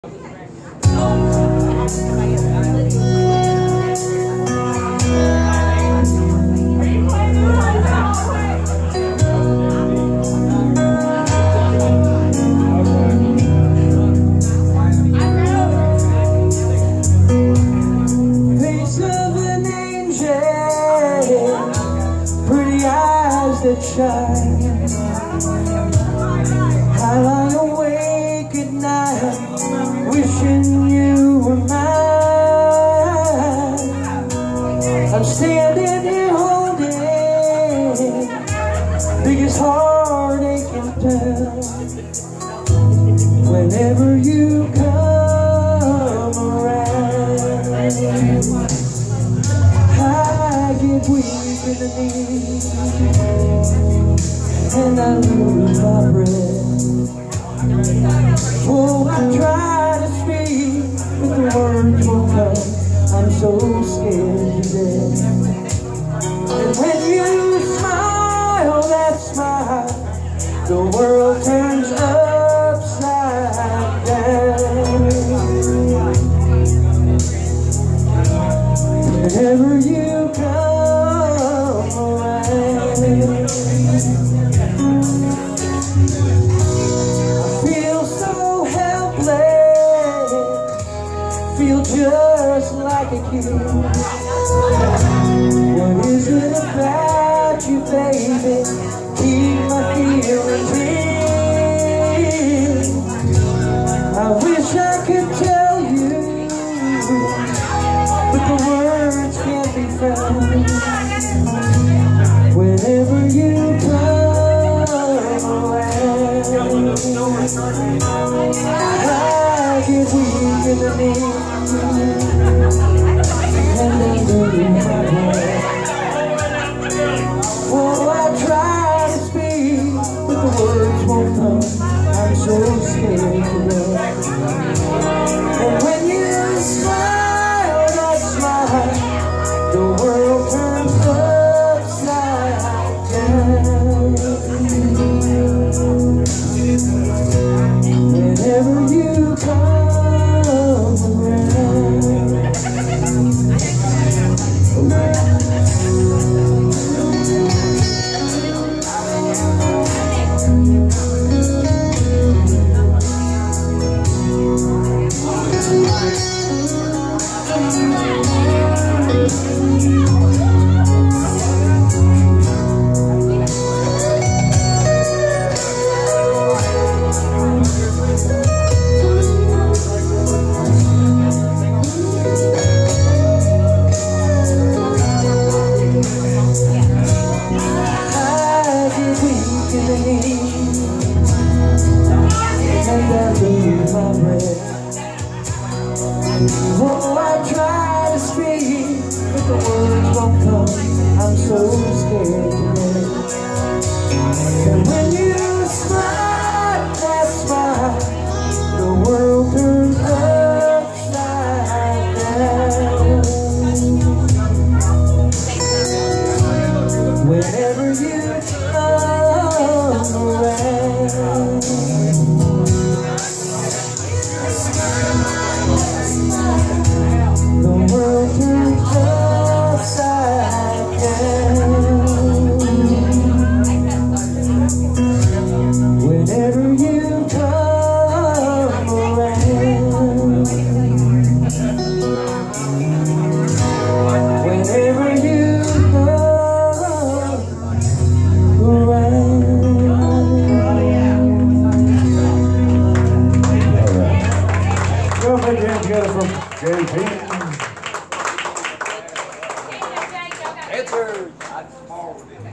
That shine. I lie awake at night wishing you were mine. I'm standing here holding biggest heartache in town. Whenever you come around, I get weak in the knees and I lose my breath. Oh, I try to speak, but the words won't come. I'm so scared to death. And when you smile, that smile, the world turns upside down. Whenever you come around, feel just like a kid. What is it about you, baby? Keep my feelings in. I wish I could tell you, but the words can't be found. Whenever you come around, I get weak in the knees and I lose my breath. Oh, I try to speak, but the words won't come. I'm so scared to death. And when you smile, that smile, the world turns upside down. Whenever you come around, and I lose my breath. Oh, I try to speak, but the words won't come. I'm so scared to death. And when you smile, that smile, the world turns upside down. Whenever you come around, the world turns upside down. Whenever you come around, whenever you come around. We'll put your hands together from JP. Answer.